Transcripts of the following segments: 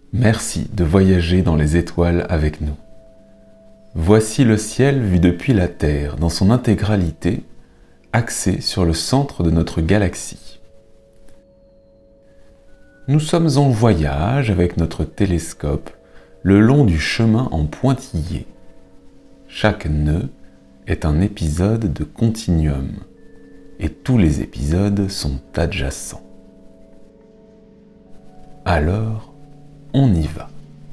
Merci de voyager dans les étoiles avec nous. Voici le ciel vu depuis la Terre dans son intégralité, axé sur le centre de notre galaxie. Nous sommes en voyage avec notre télescope le long du chemin en pointillé. Chaque nœud est un épisode de continuum et tous les épisodes sont adjacents. Alors, on y va.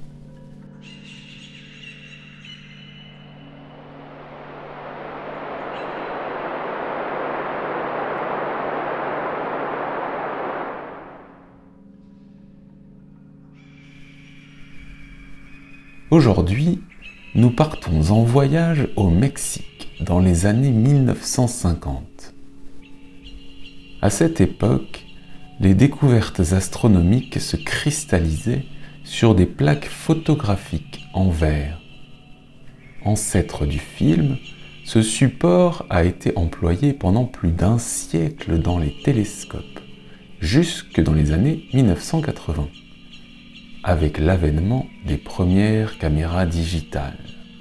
Aujourd'hui, nous partons en voyage au Mexique dans les années 1950. À cette époque, les découvertes astronomiques se cristallisaient sur des plaques photographiques en verre. Ancêtre du film, ce support a été employé pendant plus d'un siècle dans les télescopes, jusque dans les années 1980, avec l'avènement des premières caméras digitales.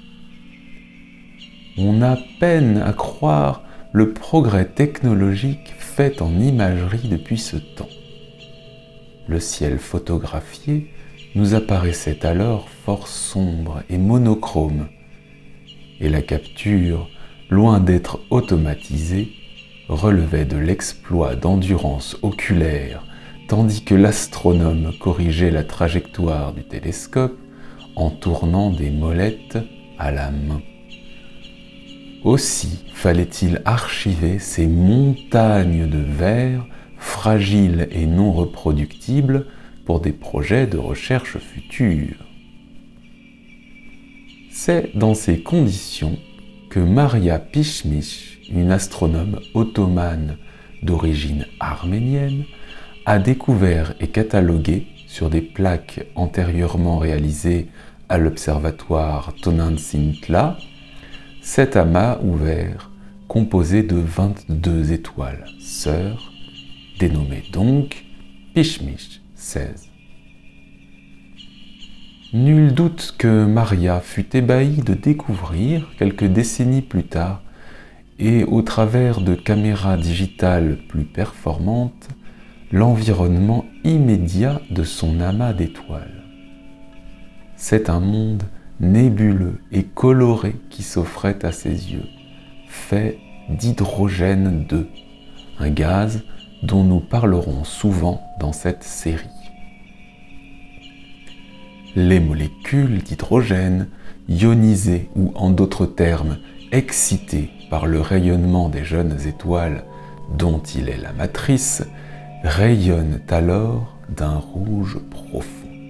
On a peine à croire le progrès technologique fait en imagerie depuis ce temps. Le ciel photographié nous apparaissait alors fort sombre et monochrome, et la capture, loin d'être automatisée, relevait de l'exploit d'endurance oculaire, tandis que l'astronome corrigeait la trajectoire du télescope en tournant des molettes à la main. Aussi fallait-il archiver ces montagnes de verre fragiles et non reproductibles pour des projets de recherche futurs. C'est dans ces conditions que Maria Pishmish, une astronome ottomane d'origine arménienne, a découvert et catalogué sur des plaques antérieurement réalisées à l'observatoire Tonantzintla cet amas ouvert composé de 22 étoiles sœurs, dénommées donc Pishmish 16. Nul doute que Maria fut ébahie de découvrir, quelques décennies plus tard, et au travers de caméras digitales plus performantes, l'environnement immédiat de son amas d'étoiles. C'est un monde nébuleux et coloré qui s'offrait à ses yeux, fait d'hydrogène 2, un gaz dont nous parlerons souvent dans cette série. Les molécules d'hydrogène, ionisées ou en d'autres termes, excitées par le rayonnement des jeunes étoiles dont il est la matrice, rayonnent alors d'un rouge profond.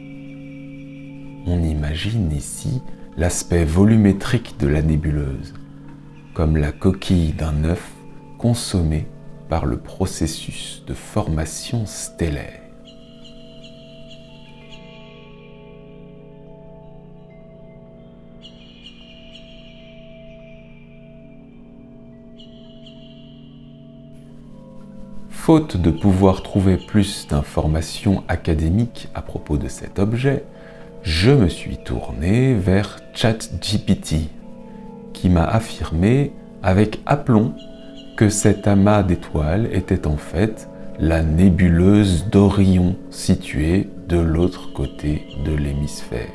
On imagine ici l'aspect volumétrique de la nébuleuse, comme la coquille d'un œuf consommée par le processus de formation stellaire. Faute de pouvoir trouver plus d'informations académiques à propos de cet objet, je me suis tourné vers ChatGPT, qui m'a affirmé avec aplomb que cet amas d'étoiles était en fait la nébuleuse d'Orion située de l'autre côté de l'hémisphère.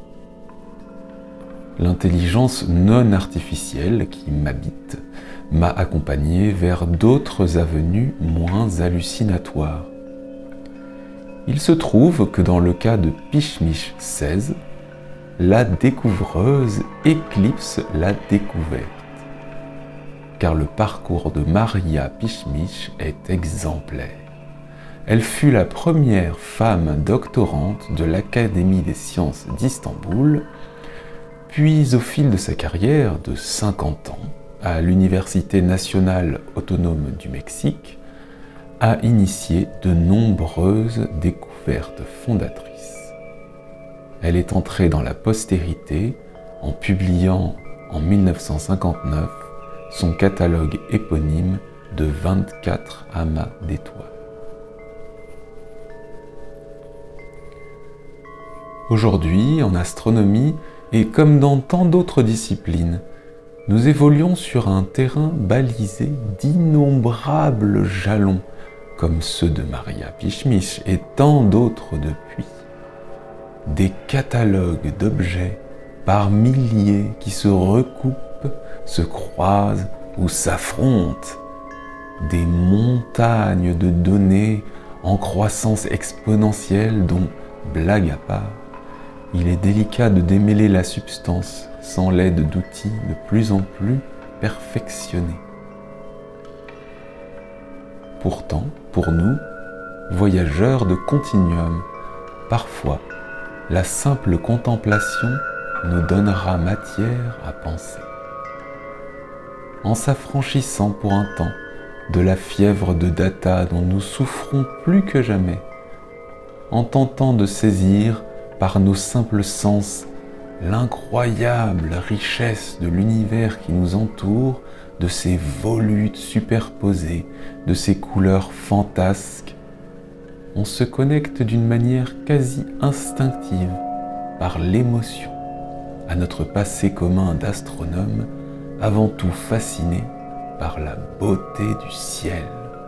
L'intelligence non artificielle qui m'habite m'a accompagné vers d'autres avenues moins hallucinatoires. Il se trouve que dans le cas de Pishmish 16, la découvreuse éclipse la découverte, car le parcours de Maria Pishmish est exemplaire. Elle fut la première femme doctorante de l'Académie des sciences d'Istanbul, puis au fil de sa carrière de 50 ans, à l'Université nationale autonome du Mexique, a initié de nombreuses découvertes fondatrices. Elle est entrée dans la postérité en publiant en 1959 son catalogue éponyme de 24 amas d'étoiles. Aujourd'hui, en astronomie, et comme dans tant d'autres disciplines, nous évoluons sur un terrain balisé d'innombrables jalons, comme ceux de Maria Pichmich et tant d'autres depuis. Des catalogues d'objets par milliers qui se recoupent, se croisent ou s'affrontent. Des montagnes de données en croissance exponentielle dont, blague à part, il est délicat de démêler la substance sans l'aide d'outils de plus en plus perfectionnés. Pourtant, pour nous, voyageurs de continuum, parfois, la simple contemplation nous donnera matière à penser. En s'affranchissant pour un temps de la fièvre de data dont nous souffrons plus que jamais, en tentant de saisir par nos simples sens l'incroyable richesse de l'univers qui nous entoure, de ses volutes superposées, de ses couleurs fantasques, on se connecte d'une manière quasi instinctive, par l'émotion, à notre passé commun d'astronome, avant tout fasciné par la beauté du ciel.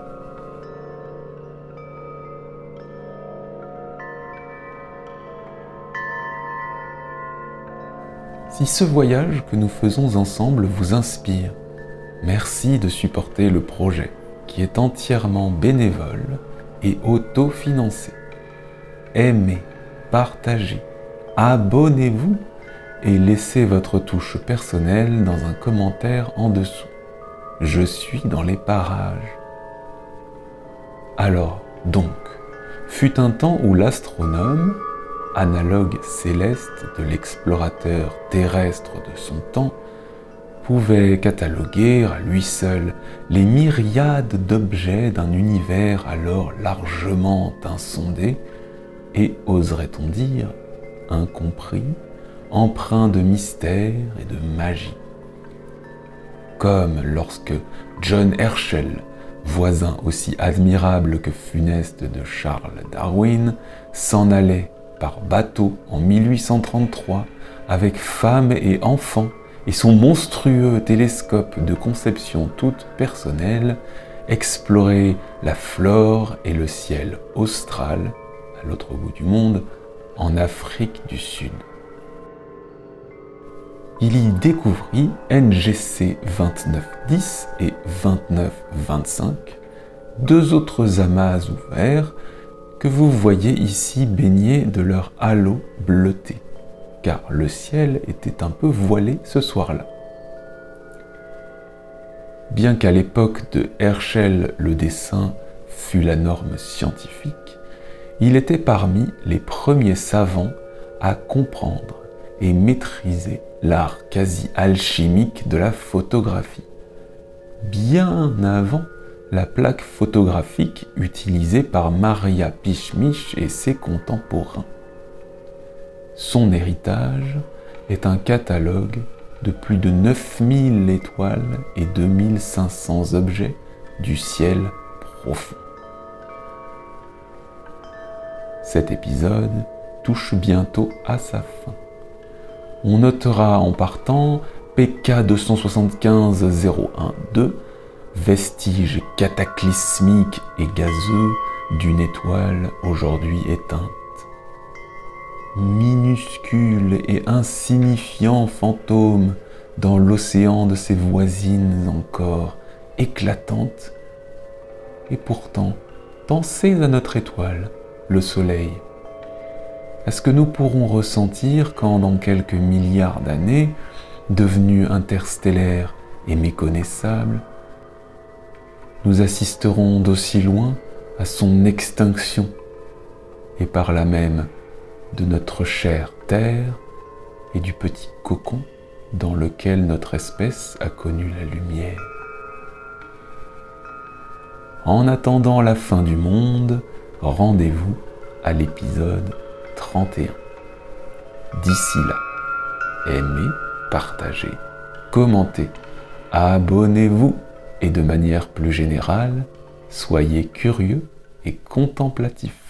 Si ce voyage que nous faisons ensemble vous inspire, merci de supporter le projet qui est entièrement bénévole et autofinancé. Aimez, partagez, abonnez-vous et laissez votre touche personnelle dans un commentaire en dessous. Je suis dans les parages. Alors, donc, fut un temps où l'astronome, analogue céleste de l'explorateur terrestre de son temps, pouvait cataloguer à lui seul les myriades d'objets d'un univers alors largement insondé et, oserait-on dire, incompris, empreint de mystère et de magie. Comme lorsque John Herschel, voisin aussi admirable que funeste de Charles Darwin, s'en allait par bateau en 1833 avec femme et enfants et son monstrueux télescope de conception toute personnelle explorer la flore et le ciel austral, à l'autre bout du monde, en Afrique du Sud. Il y découvrit NGC 2910 et 2925, deux autres amas ouverts que vous voyez ici baignés de leur halo bleuté, car le ciel était un peu voilé ce soir-là. Bien qu'à l'époque de Herschel le dessin fût la norme scientifique, il était parmi les premiers savants à comprendre et maîtriser l'art quasi alchimique de la photographie, bien avant la plaque photographique utilisée par Maria Pichmich et ses contemporains. Son héritage est un catalogue de plus de 9000 étoiles et 2500 objets du ciel profond. Cet épisode touche bientôt à sa fin. On notera en partant PK 275-01-2, vestige cataclysmique et gazeux d'une étoile aujourd'hui éteinte. Minuscule et insignifiant fantôme dans l'océan de ses voisines encore éclatantes. Et pourtant, pensez à notre étoile, le Soleil. À ce que nous pourrons ressentir quand, dans quelques milliards d'années, devenu interstellaire et méconnaissable, nous assisterons d'aussi loin à son extinction et par là même de notre chère Terre et du petit cocon dans lequel notre espèce a connu la lumière. En attendant la fin du monde, rendez-vous à l'épisode 31. D'ici là, aimez, partagez, commentez, abonnez-vous et de manière plus générale, soyez curieux et contemplatifs.